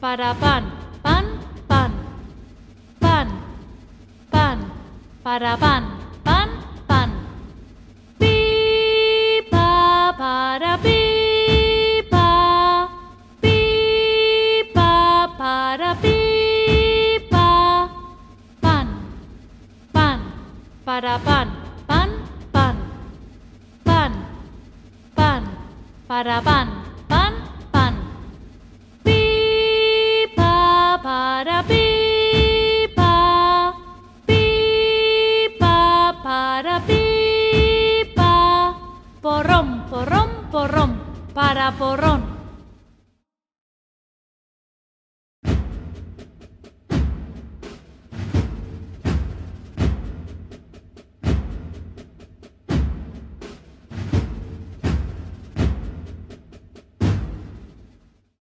para pan, pan, pan, pan, pan, para pan, pan, pan. Pipa para pipa, pipa para pipa, pan, pan, para pan, pan, pan, pan, pan, para pan, pan, pan. Pipa para pipa, pipa para pipa, porrón, porrón, porrón, para porrón.